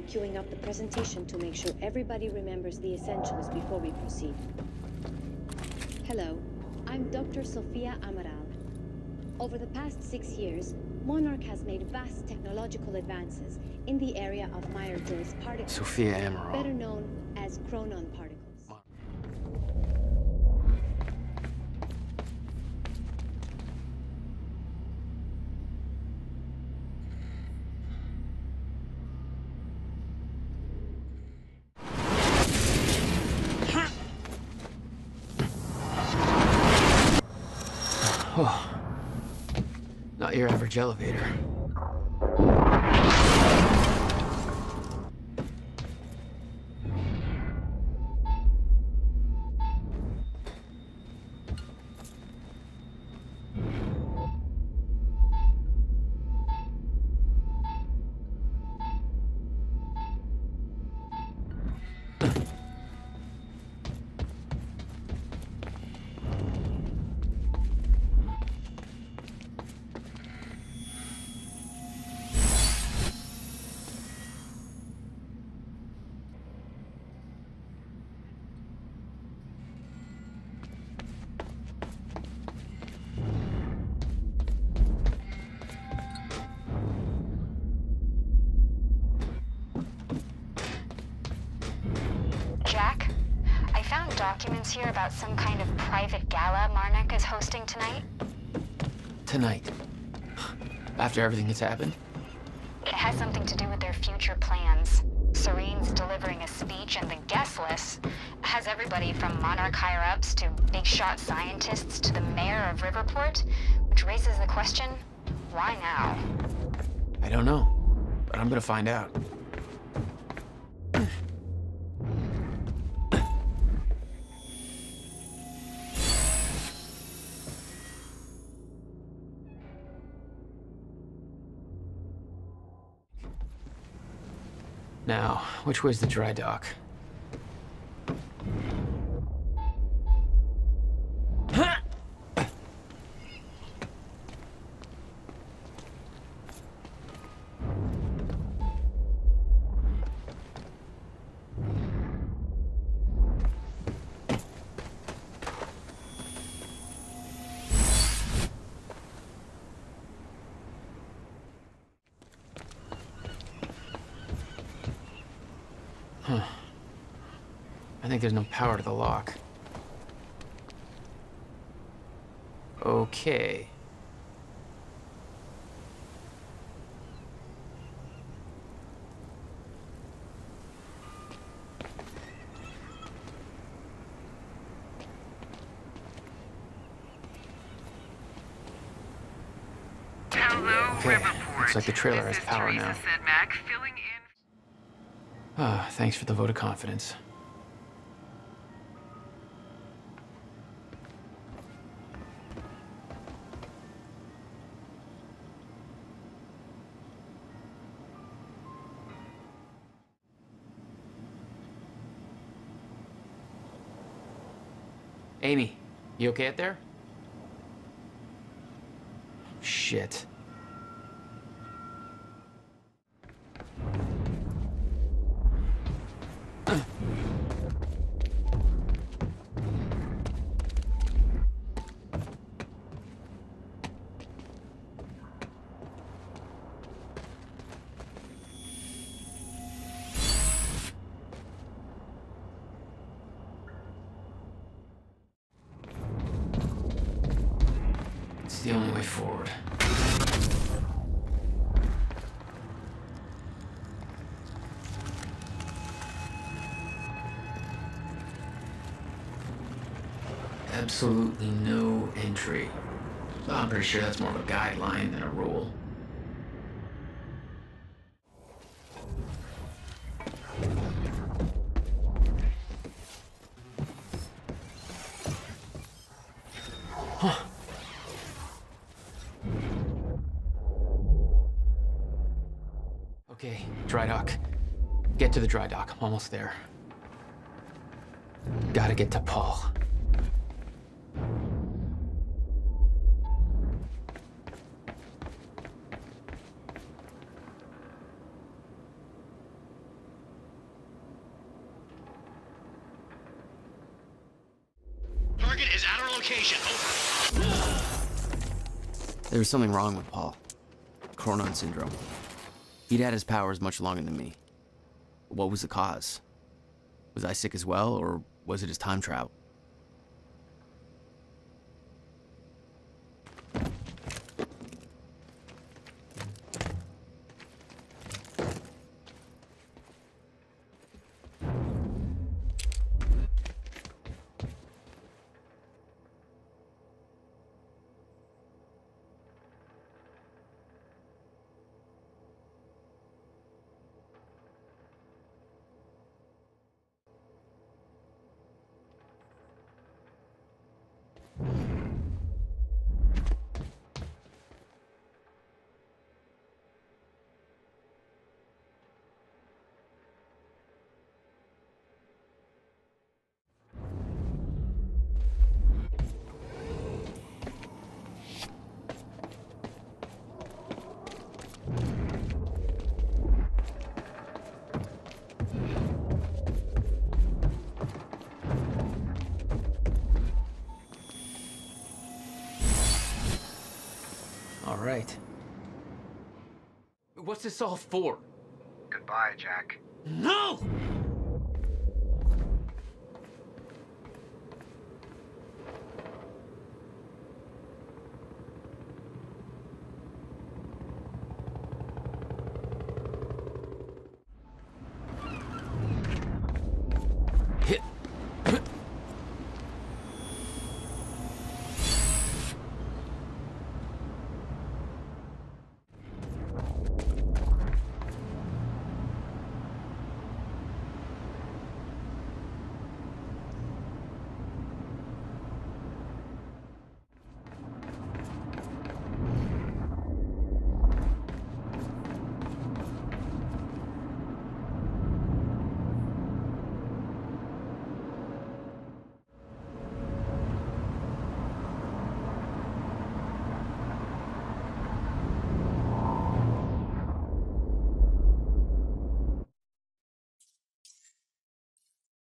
queuing up the presentation to make sure everybody remembers the essentials before we proceed. Hello, I'm Dr. Sofia Amaral. Over the past 6 years, Monarch has made vast technological advances in the area of Meyer-Dills particles, Sofia Amaral. better known as chronon particles. Oh, not your average elevator. Jack, I found documents here about some kind of private gala Marnik is hosting tonight. Tonight. After everything that's happened? It has something to do with their future plans. Serene's delivering a speech, and the guest list has everybody from Monarch higher-ups to big-shot scientists to the mayor of Riverport, which raises the question, why now? I don't know, but I'm gonna find out. Now, which way's the dry dock? Huh. I think there's no power to the lock. Okay. Okay, looks like the trailer has power now. Ah, thanks for the vote of confidence. Amy, you okay out there? Shit. It's the only way forward. Absolutely no entry. I'm pretty sure that's more of a guideline than a rule. Huh. Okay, dry dock. Get to the dry dock. I'm almost there. Gotta get to Paul. location. Over. There was something wrong with Paul. Chronon syndrome. He'd had his powers much longer than me. What was the cause? Was I sick as well, or was it his time travel? All right. What's this all for? Goodbye, Jack. No!